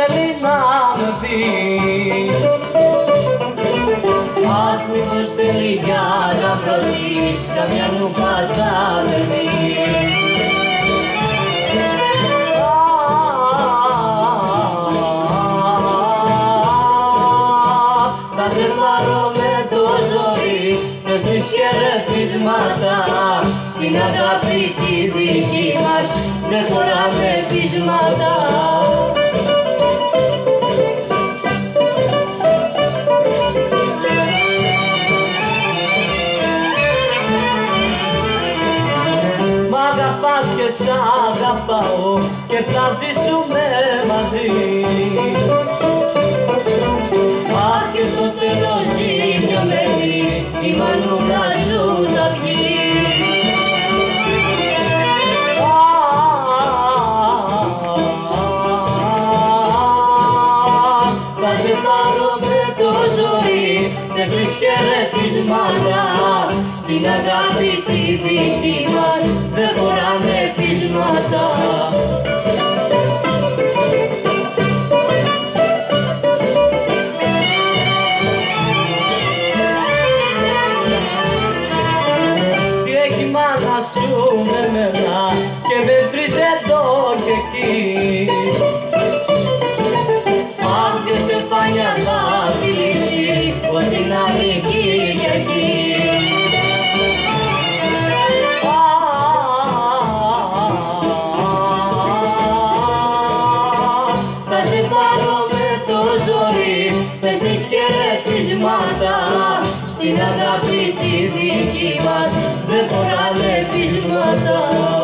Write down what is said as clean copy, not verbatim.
θέλει να με πει. Άκου πως θέλει για να προτείς καμιά μου πάσα αδερφή. Θα σε πάρω με το ζόρι, πες της χαιρετίσματα. Στην αγάπη τη δική μας δεν χωράμε πείσματα. Μ' αγαπάς και σ' αγαπάω και θα ζήσουμε μαζί. Αχ, και στο τέλος ζημιωμένη η μανούλα σου θα βγει. Θα σε πάρω με το ζόρι, πες της χαιρετίσματα. Στην αγάπη τη δική μας δεν χωράμε πείσματα. Τι έχει η μάνα σου με μένα και με βρίζει εδώ και εκεί. Αχ, και στεφάνια θα φιλήσει πως την άλλη Κυριακή. Θα σε πάρω με το ζόρι, πες της χαιρετίσματα. Στην αγάπη τη δική μας δεν χωράμε πείσματα.